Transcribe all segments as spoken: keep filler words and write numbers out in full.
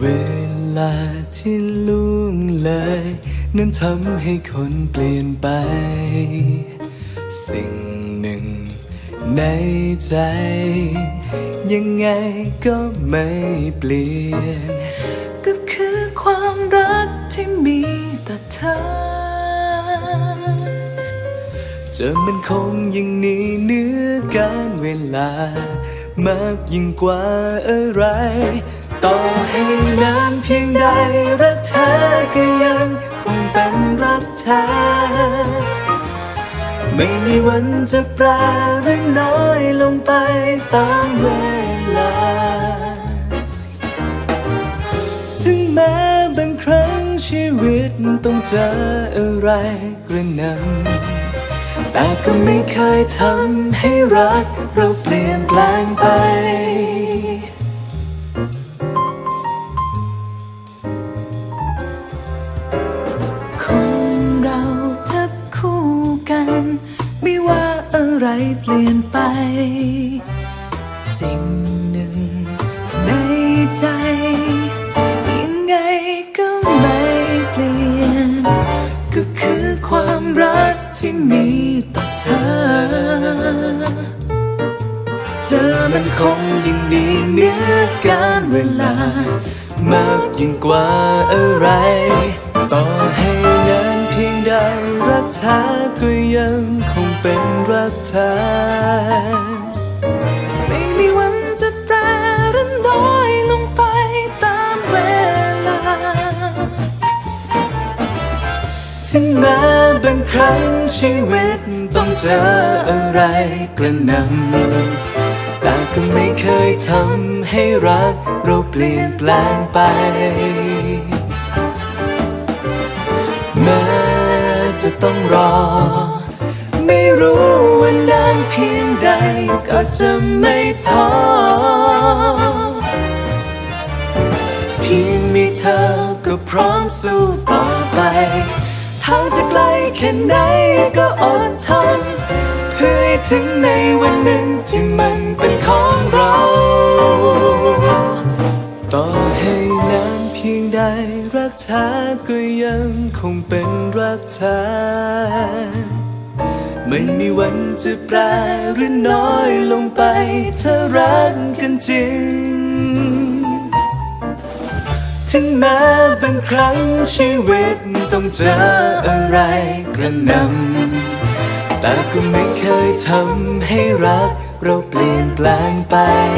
เวลาที่ล่วงเลยนั้นทำให้คนเปลี่ยนไปสิ่งหนึ่งในใจยังไงก็ไม่เปลี่ยนก็คือความรักที่มีต่อเธอจะมันคงยังหนีเนื้อการเวลามากยิ่งกว่าอะไรต่อให้นานเพียงใดรักเธอก็ยังคงเป็นรักเธอไม่มีวันจะแปรหรือน้อยลงไปตามเวลาถึงแม้บางครั้งชีวิตต้องเจออะไรกระหน่ำแต่ก็ไม่เคยทำให้รักเราเปลี่ยนแปลงไปคนเราถ้าคู่กันไม่ว่าอะไรเปลี่ยนไปสิ่งหนึ่งในใจยังไงก็ไม่เปลี่ยนก็คือความรักที่มีต่อเธอเธอมันคงยิ่งมีเนื้อการเวลามากยิ่งกว่าอะไรต่อให้นานเพียงใดรักเธอก็ยังคงเป็นรักเธอไม่มีวันจะแปรหรือน้อยลงไปตามเวลาถึงแม้บางครั้งชีวิตต้องเจออะไรกระหน่ำแต่ก็ไม่เคยทำให้รักเราเปลี่ยนแปลงไปแม้จะต้องรอไม่รู้ว่านานเพียงใดก็จะไม่ท้อเพียงมีเธอก็พร้อมสู้ต่อไปทางจะไกลแค่ไหนก็อดทนเพื่อให้ถึงในวันหนึ่งที่มันเป็นของเราต่อให้นานเพียงใดรักเธอก็ยังคงเป็นรักเธอไม่มีวันจะแปรหรือน้อยลงไปถ้ารักกันจริงถึงแม้บางครั้งชีวิตต้องเจออะไรกระหน่ำแต่ก็ไม่เคยทำให้รักเราเปลี่ยนแปลงไป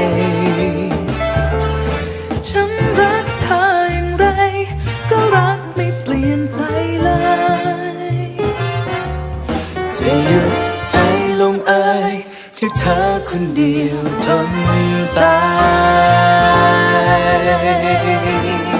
ฉันรักเธออย่างไรก็รักไม่เปลี่ยนใจเลยจะหยุดใจลงเอยที่เธอคนเดียวจนตาย